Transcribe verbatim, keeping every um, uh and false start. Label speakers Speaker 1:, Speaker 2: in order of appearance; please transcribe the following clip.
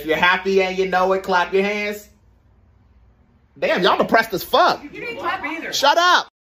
Speaker 1: If you're happy and you know it, clap your hands. Damn, y'all depressed as fuck.
Speaker 2: You didn't clap either.
Speaker 1: Shut up.